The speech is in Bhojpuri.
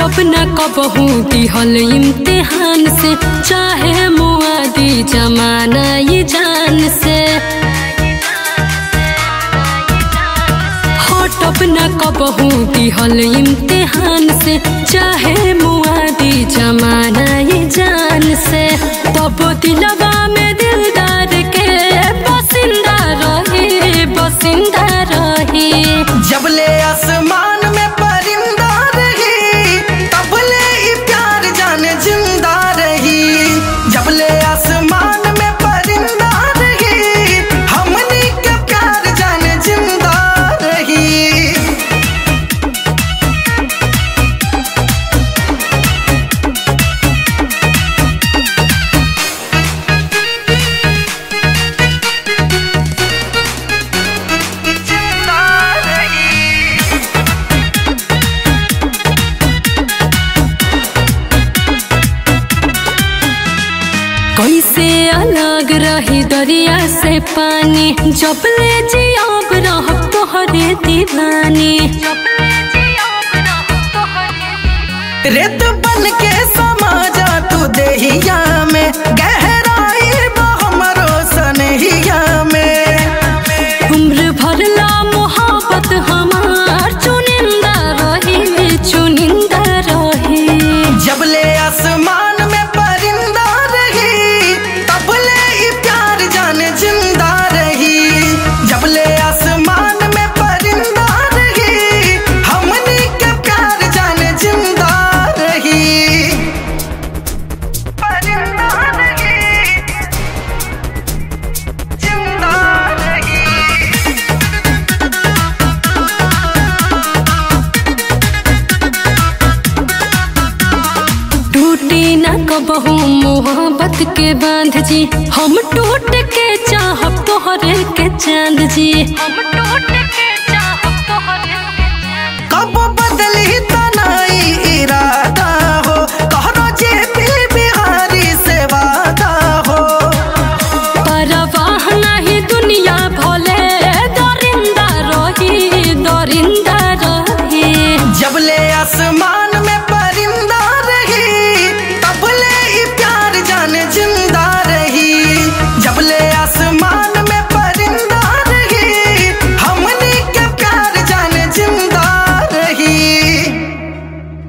हटब न कबहू दिहल इम्तिहान से, चाहे मुआदी जमाना ये जान से। हटब न कबहू दिहल इम्तिहान से, चाहे मुआदी जमाना ये जान से। तब दिलवा में दिलदार के बसिंदा रही, बसिंदा रही। जब ले आसमान में परिंदा रही, तब ले ई प्यार जाने जिंदा रही। जब ले आसमान में परिंदा रही, हमनी के प्यार जाने जिंदा रही। कैसे अलग रही दरिया से पानी, जब ले जियाब रहब तोहरे दीवानी। रेत बन के समा जा तू देहिया में, गहराई बा हमरो सनहिया में। उम्र भरला मोहब्बत हमार चुनिंदा रही, चुनिंदा रही। जब ले आसमान में परिंदा रही, तब ले ई प्यार जाने जिंदा रही। जब ले आसमान में परिंदा रही, हमनी के प्यार जाने जिंदा रही। परिंदा रही, जिंदा रही। टूटी न कबहू मोहब्बत के बांध जी, हम टूट के चाहब तोहरे के चांद जी। हम टूट के चाहब तोहरे के चांद। कब बदली तनाई इरादा हो, कहरो जे बिहारी से वादा हो। परवाह नहीं दुनिया भोले, दरिंदा रही, दरिंदा रही। जब ले आसमान